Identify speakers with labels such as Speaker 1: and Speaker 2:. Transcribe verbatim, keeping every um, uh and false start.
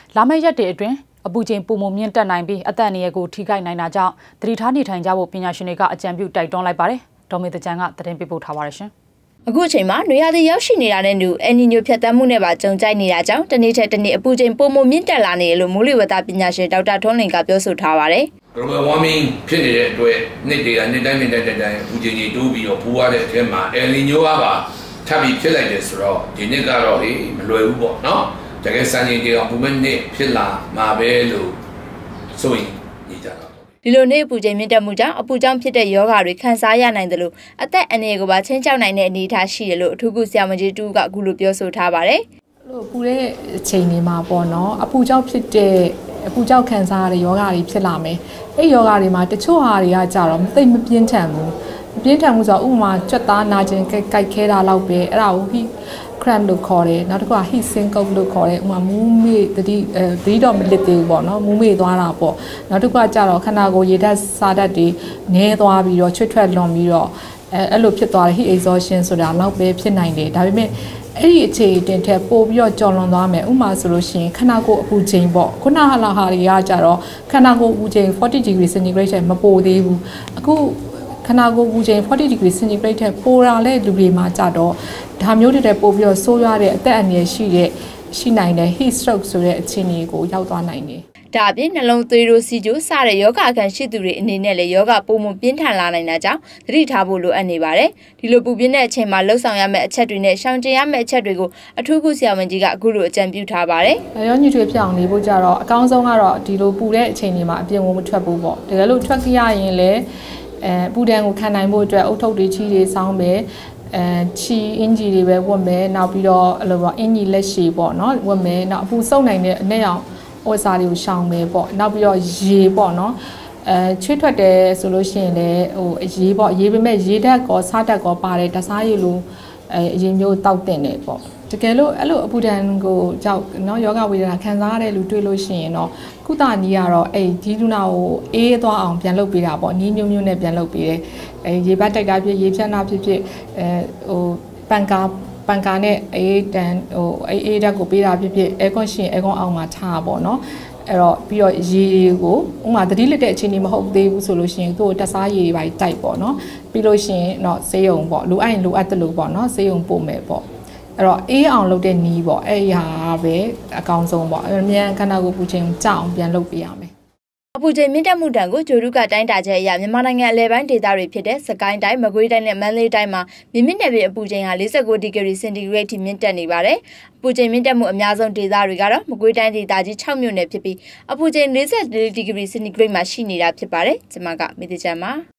Speaker 1: လာမယ့်ရက်တွေအတွင်းအပူချိန်ပုံမမြင့်တက်နိုင်ပြီးအသက်အန္တရာယ်ကိုထိခိုက်နိုင်တာကြောင့်သတိထားနေထိုင်ကြဖို့ပညာရှင်တွေကအကြံပြုတိုက်တွန်းလိုက်ပါတယ်။ဒေါ်မေတ္တချန်ကသတင်းပေးပို့ထားပါရရှင်
Speaker 2: ။အခုအချိန်မှာနွေရာသီရောက်ရှိနေတာနဲ့တူအယ်နီညိုဖြတ်တန်းမှုနဲ့ပါကြုံကြိုက်နေတာကြောင့်တနေ့ထက်တနေ့အပူချိန်ပုံမမြင့်တက်လာနေတယ်လို့မိုးလေဝသပညာရှင်ဒေါက်တာထွန်းလင်ကပြောဆိုထားပါတယ်။
Speaker 3: Global warming ဖြစ်နေတဲ့အတွက်နေ့တည်းကနေ့တိုင်းနေ့တိုင်းတိုင်းအပူချိန်ကြီးတိုးပြီးတော့ပူရတဲ့အချိန်မှာအယ်နီညိုကပါထပ်ပြီးဖြစ်လိုက်တယ်ဆိုတော့ဒီနေ့ကတော့ဟေးမလွယ်ဘူးပေါ့နော်။တကယ်စံချိန်ကြီးအောင်ပူမဲ့နေ့ဖြစ်လာမှာပဲလို့ဆိုရင်ညီကြတာ
Speaker 2: ဒီလိုနေ့အပူချိန်မြင့်တက်မှုကြောင့်အပူကြောင့်ဖြစ်တဲ့ယောဂါတွေခံစားရနိုင်တယ်လို့အသက်အန္တရာယ်ကိုပါချင်းချောက်နိုင်တဲ့အနေအထားရှိတယ်လို့အထူးကုဆရာမကြီးတူကအခုလိုပြောဆိုထားပါတယ်
Speaker 4: ။လို့ပူတဲ့အချိန်တွေမှာပေါ့နော်အပူကြောင့်ဖြစ်တဲ့အပူကြောင့်ခံစားရတဲ့ယောဂါတွေဖြစ်လာမယ်။အဲ့ယောဂါတွေမှာတချို့ဟာတွေကကြတော့သိပ်မပြင်းထန်ဘူး။မပြင်းထန်ဘူးဆိုတော့ဥပမာကြွက်သားနာကျင်ကြိုက်ခဲတာလောက်ပဲအဲ့ဒါကို heat cramp လို့ခေါ်တယ်နောက်တစ်ခုက heat syncope လို့ခေါ်တယ်ဥပမာမူးမေ့တတိအဲတတိတော့မလစ်သေးဘူးပေါ့နော်မူးမေ့သွားတာပေါ့နောက်တစ်ခုကကြတော့ခန္ဓာကိုယ်ရေဓာတ်စာဓာတ်တွေနည်းသွားပြီးတော့ချွတ်ထွက်လွန်ပြီးတော့အဲအဲ့လိုဖြစ်သွားတယ် heat exhaustion ဆိုတာလောက်ပဲဖြစ်နိုင်တယ်ဒါပေမဲ့အဲ့ဒီအခြေအတင်ထက်ပို့ပြီးတော့ကြော်လွန်သွားမယ်ဥပမာဆိုလို့ရှိရင်ခန္ဓာကိုယ်အပူချိန်ပေါ့ခုနဟာလာဟာတွေကကြတော့ခန္ဓာကိုယ်အပူချိန်forty degree centigrade မပိုသေးဘူးအခုခန္ဓာကိုယ်ပူချိန်forty degree centigrade ထက်ပိုတာလဲလူတွေမှာကြတော့ဒါမျိုးတွေပို့ပြီးတော့ဆိုးရွားတဲ့အသက်အန္တရာယ်ရှိတဲ့ရှိနိုင်တဲ့ heat stroke ဆိုတဲ့အခြေအနေကိုရောက်သွားနိုင်တယ်
Speaker 2: ဒါအပြင်နှလုံးသွေးတို့စီကျိုးစတဲ့ယောဂအခံရှိသူတွေအနေနဲ့လည်းယောဂပုံမှန်ပြင်းထန်လာနိုင်တာကြောင့်သတိထားဖို့လိုအပ်နေပါတယ်ဒီလိုပူပြင်းတဲ့အချိန်မှာလှုပ်ဆောင်ရမယ့်အချက်တွေနဲ့ရှောင်ကျဉ်ရမယ့်အချက်တွေကိုအထူးကုဆရာဝန်ကြီးကအခုလိုအကြံပြုထားပါတယ်
Speaker 4: ရောညှိထွေးဖြစ်အောင်နေဖို့ကြတော့အကောင်းဆုံးကတော့ဒီလိုပူတဲ့အချိန်တွေမှာအပြင်ကိုမထွက်ဘူးပေါ့တကယ်လို့ထွက်ကြရရင်လည်းအဲပူဒဏ်ကိုခံနိုင်ဖို့အတွက်အုတ်ထုတ်တွေချီတွေစောင်းမယ်အဲချီအင်ဂျီတွေပဲဝတ်မယ်နောက်ပြီးတော့အဲ့လိုပေါ့အင်ဂျီလက်ရှည်ပေါ့နော်ဝတ်မယ်နောက်အပူစုပ်နိုင်တဲ့အနက်ရောင်ဝတ်စားတွေကိုရှောင်မယ်ပေါ့နောက်ပြီးတော့ရေပေါ့နော်အဲချွေးထွက်တယ်ဆိုလို့ရှိရင်လည်းဟိုရေပေါ့ရေပေမဲ့ရေဓာတ်ကောစားဓာတ်ကောပါတယ်တစားရည်လိုအဲအရင်မျိုးတောက်တင်တယ်ပေါ့တကယ်လို့အဲ့လိုအပူဒဏ်ကိုကြောက်နော်ယောဂဝေဒနာခံစားရတဲ့လူတွေ့လို့ရှိရင်တော့ကုသနည်းကတော့အဲ့ဒီလူနာကိုအေးသွားအောင်ပြန်လုပ်ပေးတာပေါ့နည်းမျိုးမျိုးနဲ့ပြန်လုပ်ပေးတယ်အဲရေဘတ်တိုက်တာဖြစ်ရေဖြတ်တာဖြစ်ဖြစ်အဲဟိုပန်ကာပန်ကာနဲ့အေးတန်ဟိုအေးအေးဓာတ်ကိုပေးတာဖြစ်ဖြစ်အဲကွန်ရှင်အဲကွန်အောင်မှာထားပါတော့အဲ့တော့ပြီးတော့ရေကိုဥမာသတိလက်တဲ့အချိန်ကြီးမဟုတ်သေးဘူးဆိုလို့ရှိရင်သူ့ကိုတက်စားရေတွေပါတိုက်ပေါ့နော်ပြီးလို့ရှိရင်တော့ဆေးရုံပေါ့လိုအပ်ရင်လိုအပ်တယ်လို့ပေါ့နော်ဆေးရုံပို့မယ်ပေါ့အဲ့တော့အေးအောင်လုပ်တဲ့နီးပေါ့အဲ့ဒီဟာပဲအကောင်းဆုံးပေါ့အမြန်ခန္ဓာကိုယ်ပူချိန်ကြောက်အောင်ပြန်လုပ်ပေးရမယ်
Speaker 2: အပူချိန်မြင့်တက်မှုတန်ကိုဂျိုရုကတိုင်းတာချက်အရမြန်မာနိုင်ငံအလဲပိုင်းဒေသတွေဖြစ်တဲ့စကိုင်းတိုင်းမကွေးတိုင်းနဲ့မန္တလေးတိုင်းမှာမြင့်မြင့်နယ်ပြည်အပူချိန်ဟာforty-nineဒီဂရီစင်တီဂရိတ်ထိမြင့်တက်နေပါတယ်။အပူချိန်မြင့်တက်မှုအများဆုံးဒေသတွေကတော့မကွေးတိုင်းဒေသကြီးsixမြို့နယ်ဖြစ်ပြီးအပူချိန်forty-fourဒီဂရီစင်တီဂရိတ်မှာရှိနေတာဖြစ်ပါတယ်။ကျွန်မကမေတ္တချမ်းပါ